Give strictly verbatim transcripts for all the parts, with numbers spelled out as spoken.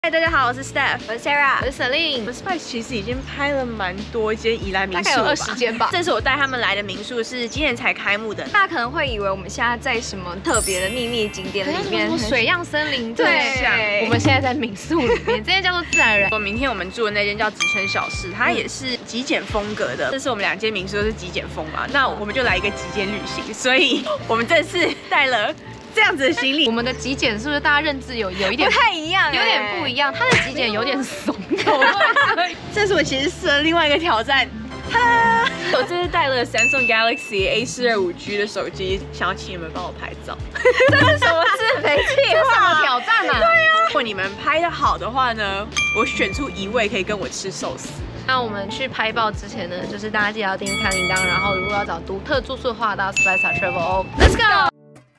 嗨，大家好，我是 Steph， 我是 Sarah， 我是 Celine。我们 Spice 其实已经拍了蛮多间宜兰民宿了吧， 大概有二十间吧。 这次我带他们来的民宿是今年才开幕的， 大家可能会以为我们现在在什么特别的秘密景点里面， 什么水漾森林对， 我们现在在民宿里面，这间叫做自然人。 我明天我们住的那间叫植村小室，它也是极简风格的。这是我们两间民宿都是极简风嘛，那我们就来一个极简旅行，所以我们这次带了这样子的行李。 我们的极简是不是大家认知有有一点不太一样、欸， 有点不一样？它的极简有点怂。 这是我其实试了另外一个挑战。哈，我这次带了 Samsung Galaxy A 四二五 G 的手机，想要请你们帮我拍照。 这是什么自肥计划？ 挑战啊！ 对啊，如果你们拍得好的话呢，我选出一位可以跟我吃寿司。 那我们去拍报之前呢，就是大家记得要订阅开铃铛，然后如果要找独特住宿的话，到 Spice Travel。Let's go！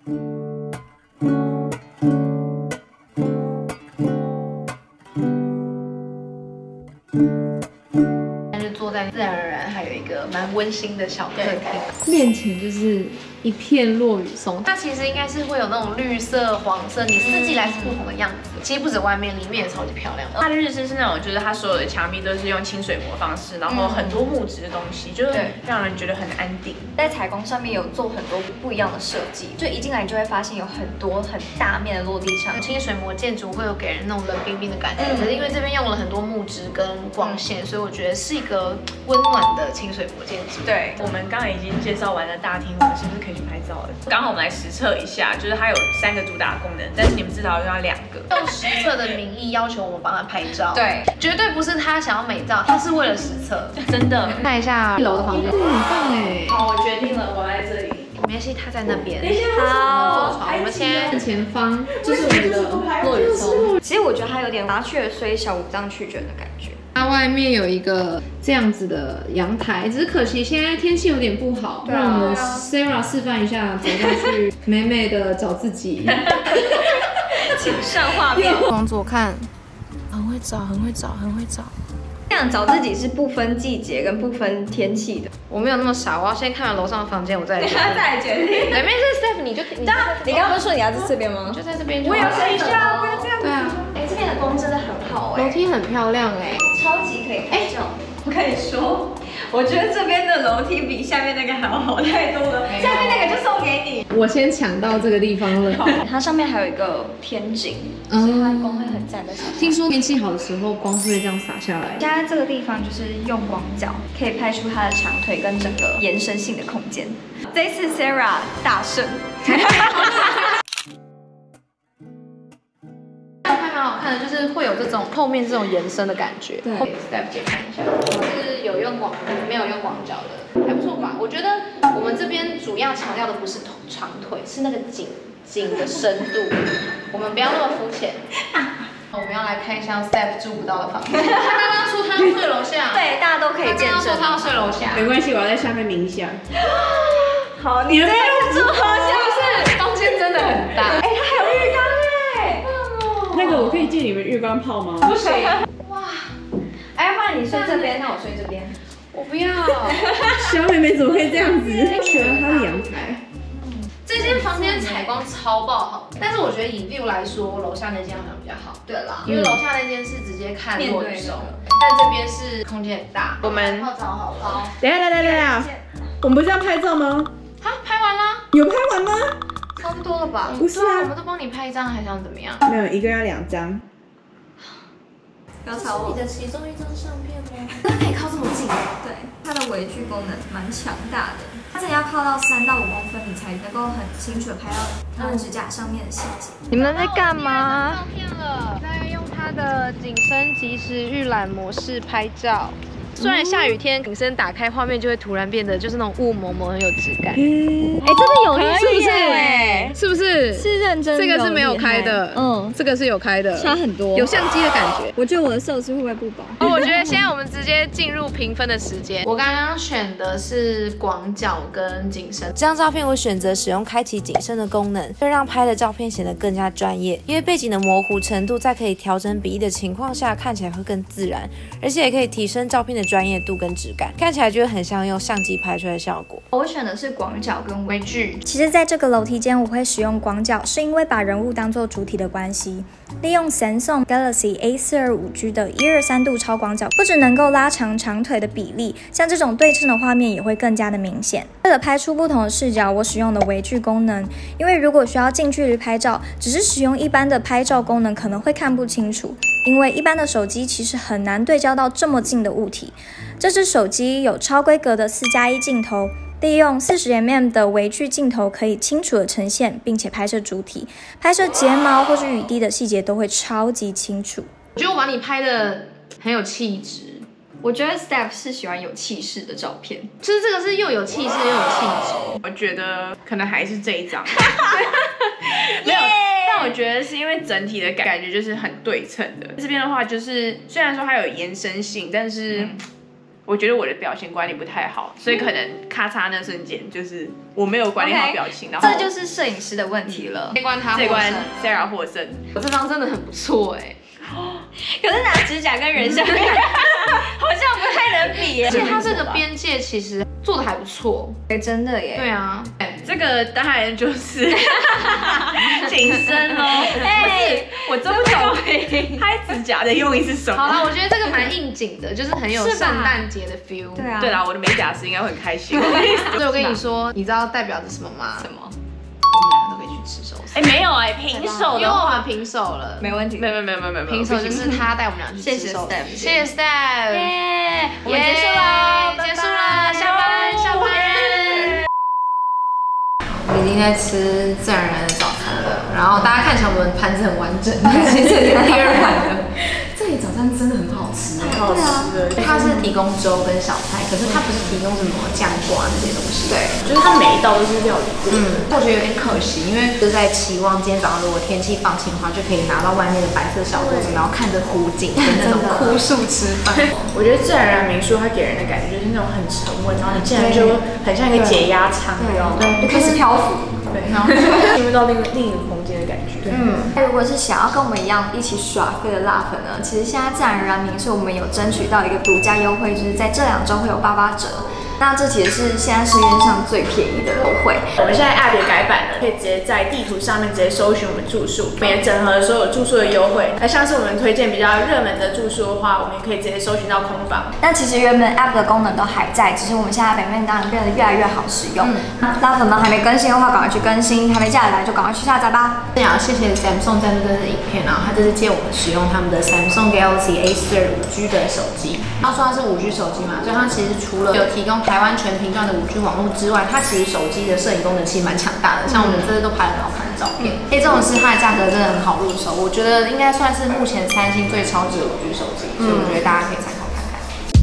坐在自然而然，还有一个蛮温馨的小客厅，面前就是一片落羽松。它其实应该是会有那种绿色、黄色，你四季来是不同的样子。其实不止外面，里面也超级漂亮。 它的日式是那种，就是它所有的墙壁都是用清水模方式，然后很多木质的东西，就是让人觉得很安定。 在采光上面有做很多不一样的设计，就一进来你就会发现有很多很大面的落地窗。 清水模建筑会有给人那种冷冰冰的感觉，可是因为这边用了很多木质跟光线，所以我觉得是一个温暖的清水模建筑。 对，我们刚刚已经介绍完了大厅，我们是不是可以去拍照了？刚好我们来实测一下，就是它有三个主打功能，但是你们至少要两个。 用实测的名义要求我们帮他拍照， 对， 绝对不是他想要美照，他是为了实测， 真的。 看一下一楼的房间，很棒哎。 好，我决定了，我来这里。 没关系，他在那边。 好， 坐床，我们先前方就是我们的落羽松。 其实我觉得它有点麻雀虽小五脏俱全的感觉。 它外面有一个这样子的阳台，只是可惜现在天气有点不好，让我们 Sarah 示范一下，走下去美美的找自己。 请上画面。 往左看，很会找，很会找，很会找。 这样找自己是不分季节跟不分天气的。 我没有那么傻，我要先看完楼上的房间，我再来决定。 再来决定。 哪边是 Steph， 你就你刚你刚刚不是说你要在这边吗？ 就在这边就好。 我也要试一下，不要这样。 对啊。 哎，这边的光真的很好哎。 楼梯很漂亮哎， 超级可以拍照。我跟你说，我觉得这边的楼梯比下面那个还要好太多了。下面那个就送给你。 我先抢到这个地方了。 它上面还有一个天井，所以它光会很赞的。 听说天气好的时候，光是会这样洒下来。 现在这个地方就是用广角可以拍出它的长腿跟整个延伸性的空间。这一次 Sarah 大胜。 还蛮好看的，就是会有这种后面这种延伸的感觉。 对 ，Steph 姐看一下，是有用广，没有用广角的，还不错吧？我觉得我们这边主要强调的不是长腿，是那个颈颈的深度。我们不要那么肤浅。我们要来看一下 Steph 住不到的房间。他刚刚说他要睡楼下， 对，大家都可以见证。 他要睡楼下， 没关系，我要在下面冥想。 好，你这个是住楼下， 不是？房间真的很大。 哎，它还有浴缸哎。 那个我可以借你们浴缸泡吗？ 不行。哇！哎，不然你睡这边，那我睡这边。 我不要。 小妹妹怎么可以这样子？选了她的阳台。 这间房间采光超爆好，但是我觉得以 view 来说，楼下那间好像比较好。 对啦， 因为楼下那间是直接看落羽松，但这边是空间很大。 我们泡澡好了。 等一下，等一下，等一下，我们不是要拍照吗？ 好，拍完啦。 有拍完吗？ 差不多了吧？ 不是啊， 我们都帮你拍一张，还想怎么样？ 没有，一个要两张。 不要吵我。 你的其中一张相片吗？它可以靠这么近？ 对，它的微距功能蛮强大的。它真的要靠到三到五公分，你才能够很清楚的拍到它的指甲上面的细节。你们在干嘛？ 照片了，在用它的景深即时预览模式拍照。虽然下雨天，景深打开画面就会突然变得就是那种雾蒙蒙，很有质感。 哎，真的有力， 是不是？ 哎， 是不是？ 是认真的。 这个是没有开的，嗯，这个是有开的， 差很多， 有相机的感觉。 我觉得我的寿司会不会不饱？ 我觉得现在我们直接进入评分的时间。我刚刚选的是广角跟景深， 这张照片我选择使用开启景深的功能，会让拍的照片显得更加专业。因为背景的模糊程度在可以调整比例的情况下，看起来会更自然，而且也可以提升照片的专业度跟质感，看起来就会很像用相机拍出来的效果。 我选的是广角跟微距。 其实在这个楼梯间我会使用广角，是因为把人物当作主体的关系。 利用 Samsung Galaxy A 四二五 G 的一二三度超广角，不只能够拉长长腿的比例，像这种对称的画面也会更加的明显。为了拍出不同的视角，我使用的微距功能，因为如果需要近距离拍照，只是使用一般的拍照功能可能会看不清楚，因为一般的手机其实很难对焦到这么近的物体。这只手机有超规格的四加一镜头。利用 四十 millimeter 的微距镜头，可以清楚的呈现，并且拍摄主体，拍摄睫毛或是雨滴的细节都会超级清楚。 我觉得我把你拍的很有气质。 我觉得 Steph 是喜欢有气势的照片， 就是这个是又有气势又有气质。 我觉得可能还是这一张，没有。但我觉得是因为整体的感觉就是很对称的。这边的话就是虽然说它有延伸性，但是。嗯我觉得我的表情管理不太好，所以可能咔嚓那瞬间就是我没有管理好表情， okay, 然后这就是摄影师的问题了。 这关他这关 Sarah 获胜， 我这张真的很不错哎、欸， 可是拿指甲跟人像好像不太能比耶。 而且它这个边界其实做的还不错， 哎、欸，真的耶。 对啊， 这个当然就是紧身哦。哎，我真不懂拍指甲的用意是什么。 好啦，我觉得这个蛮应景的，就是很有圣诞节的 feel。 对啊， 对啦，我的美甲师应该会很开心。 所以我跟你说，你知道代表着什么吗？ 什么？ 我们两个都可以去吃寿司。 哎，没有哎，平手因为我们平手了， 没问题。 没有没有没有没有没有， 平手就是他带我们俩去吃寿司。谢谢 Steph， 耶，我们结束了， 结束了，下班下班。我已经在吃自然而然的早餐了，然后大家看起来我们盘子很完整，其实是第二盘的。这里早餐真的很好吃， 很好吃的。 它是提供粥跟小菜，可是它不是提供什么酱瓜那些东西。对， 就是它每一道都是料理过。 嗯，我觉得有点可惜，因为就在期望今天早上如果天气放晴的话，就可以拿到外面的白色小桌子，然后看着湖景跟那种枯树吃饭。 我觉得自然而然民宿它给人的感觉就是那种很沉稳，然后你进来就很像一个解压舱，对哦， 就开始漂浮。 对，然后进入到另另一个空间的感觉。 嗯，那如果是想要跟我们一样一起耍废的辣粉呢，其实现在自然而然民宿我们有争取到一个独家优惠，就是在这两周会有八八折。那这其实是现在市面上最便宜的优惠。 我们现在 App 也改版了，可以直接在地图上面直接搜寻我们住宿，我们也整合了所有住宿的优惠。那像是我们推荐比较热门的住宿的话，我们也可以直接搜寻到空房。 那其实原本 App 的功能都还在，只是我们现在版面当然变得越来越好使用。嗯、辣粉们还没更新的话，赶快去更新；还没下载来就赶快去下载吧。 也要谢谢 Samsung 赞助这支影片啊，他这是借我们使用他们的 Samsung Galaxy A 四二五 G 的手机。他说它是五 G 手机嘛，所以它其实除了有提供台湾全频段的五 G 网络之外，它其实手机的摄影功能其实蛮强大的，像我们这次都拍了很好看的照片。哎、嗯，这种是它的价格真的很好入手，我觉得应该算是目前三星最超值的五 G 手机，所以我觉得大家可以参考看看。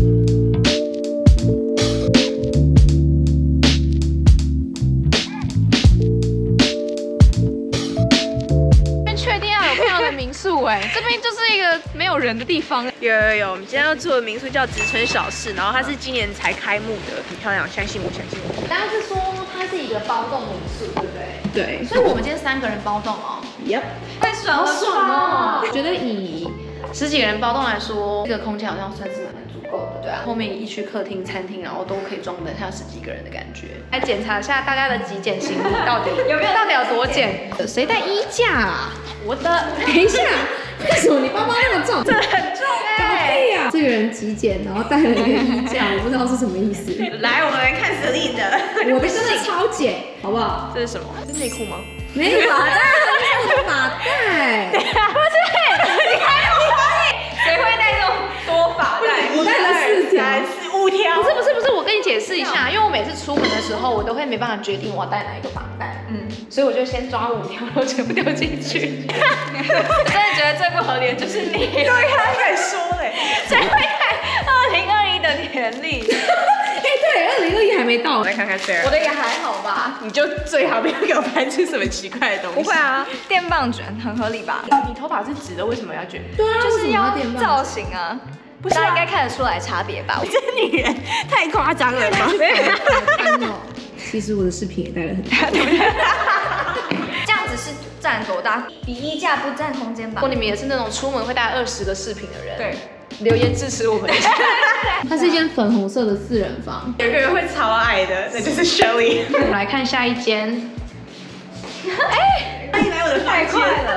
确定要有漂亮的民宿哎、欸，这边就是一个没有人的地方。 有有有，我们今天要住的民宿叫植村小室，然后它是今年才开幕的，很漂亮，相信我，相信我。 大家是说它是一个包栋民宿，对不对？ 对。 所以我们今天三个人包栋哦。 Yep。 太爽了，好爽哦！我觉得以十几个人包栋来说，这个空间好像算是蛮足够的，对啊。后面一区客厅、餐厅，然后都可以装得像十几个人的感觉。来检查一下大家的极简行李到底有没有，到底有多简？谁带衣架啊？我的。等一下，为什么你包包那么重？这很重哎、欸！呀、啊，这个人极简，然后带了一个衣架，我不知道是什么意思。 来，我们来看实力的。 我的真的超简，好不好？ 这是什么？这是内裤吗？ 没有马袋，没有马袋。 不是，你还有谁会带这种多发带？ 我带了四条， 四五条。 不是不是不是，我跟你解释一下，因为我每次出门的时候，我都会没办法决定我要带哪一个发带，嗯，所以我就先抓五条，然后全部丢进去。 我真的觉得最不合理的就是你， 对他敢说嘞， 谁会带二零二一的年历？ 哎，对，二零二一还没到。 我来看看 Sarah， 我的也还好吧。 你就最好不要给我拍出什么奇怪的东西。 不会啊，电棒卷很合理吧？ 你头发是直的，为什么要卷？ 对啊， 就是要造型啊。 不是、啊， 大家应该看得出来差别吧？ 你这女人太夸张了吧？ 其实我的饰品也带了很多。这样子是占多大？比衣架不占空间吧？ 如果你们也是那种出门会带二十个饰品的人， 对， 留言支持我们一下。它是一间粉红色的四人房， 有个人会超爱的，那就是 Shelly。 我们来看下一间。 哎， 欢迎来我的太快了！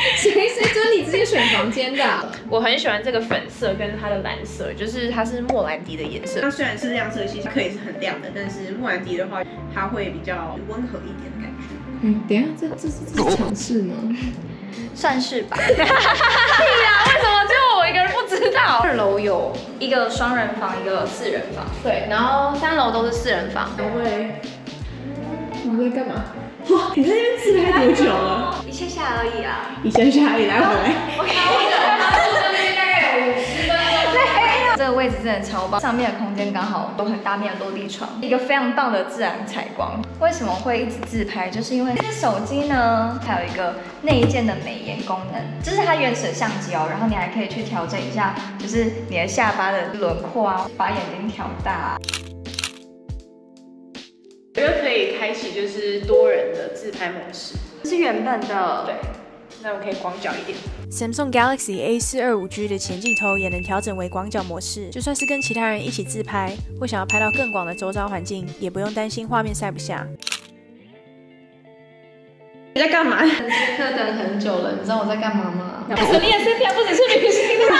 谁谁准你直接选房间的、啊？ 我很喜欢这个粉色跟它的蓝色，就是它是莫兰迪的颜色。它虽然是亮色系，可以是很亮的，但是莫兰迪的话，它会比较温和一点的感觉。 嗯，等一下，这这这是尝试吗？ 算是吧。 对呀，为什么只有我一个人不知道？ 二楼有一个双人房，一个四人房。 对，然后三楼都是四人房。 两位，我在干嘛？哇，你在那边自拍多久了？ 一下下而已啊。 一下下而已，来回来。 我看我住这边大概有五十分钟。 这个位置真的超棒，上面的空间刚好有很大面的落地窗，一个非常棒的自然采光。为什么会一直自拍？就是因为这个手机呢，还有一个内建的美颜功能，这是它原始的相机哦，然后你还可以去调整一下，就是你的下巴的轮廓啊，把眼睛调大、啊。 我觉得可以开启就是多人的自拍模式， 这是原本的。 对，那我可以广角一点。 Samsung Galaxy A 四二五 G 的前镜头也能调整为广角模式，就算是跟其他人一起自拍，或想要拍到更广的周遭环境，也不用担心画面塞不下。 你在干嘛？ 等这课等很久了，你知道我在干嘛吗？ 你也是片，不只是旅行的。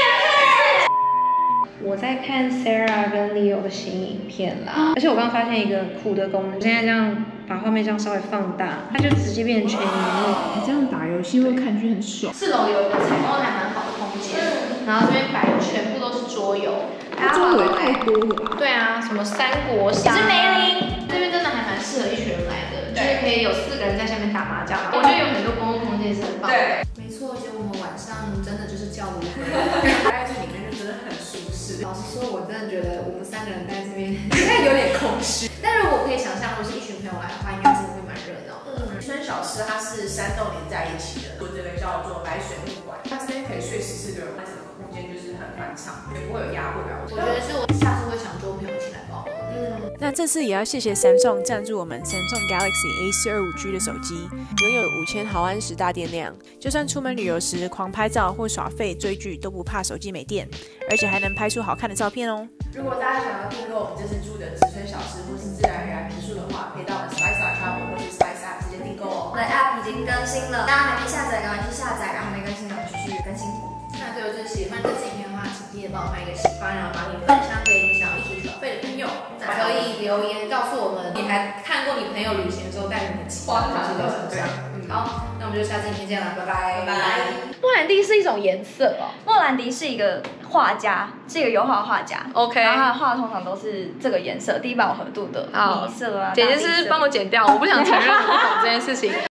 我在看 Sarah 跟 Leo 的新影片啦，而且我刚发现一个酷的功能，现在这样把画面这样稍微放大，它就直接变成全荧幕。 你这样打游戏会看去很爽。 四楼有一个采光还蛮好的空间，然后这边摆的全部都是桌游， 桌游也太多了吧？ 对啊，什么三国杀、是梅林，这边真的还蛮适合一群人来的，就是可以有四个人在下面打麻将，我觉得有很多公共空间是很棒的。对， 没错，结果我们晚上真的就是叫如回，待在这里面就真的很舒适。老实说，我真的觉得我们三个人待这边应该有点空虚，但如果可以想象，如果是一群朋友来的话，应该真的会蛮热闹。嗯，春小吃它是山洞连在一起的，这个叫做白水木馆，它这边可以睡十四个人，它整个空间就是很宽敞，也不会有压迫感。我觉得是我下次会想揪朋友一起来报名。嗯， 那这次也要谢谢 Samsung 赞助我们 Samsung Galaxy A 四二五 G 的手机，拥有五千毫安时大电量，就算出门旅游时狂拍照或耍废追剧都不怕手机没电，而且还能拍出好看的照片哦。 如果大家想要订购我们这次住的植村小吃或是自然而然民宿的话，可以到我们 Spice Travel 或是 Spice App 直接订购哦。 我的 App 已经更新了，大家还没下载，赶快去下载，然后没更新的继续更新。 那最后就是喜欢这支影片的话，请记得帮我按一个喜欢，然后把你分享给你想要一起耍废的朋友。那可以留言告诉我们，你还看过你朋友旅行的时候带你的奇葩东西到手上。嗯，好，那我们就下次影片见了，拜拜，拜拜。 莫兰迪是一种颜色哦。 莫兰迪是一个画家，是一个油画画家。 OK， 然后他的画通常都是这个颜色，低饱和度的米色啊。 姐姐是帮我剪掉，我不想承认我不懂这件事情。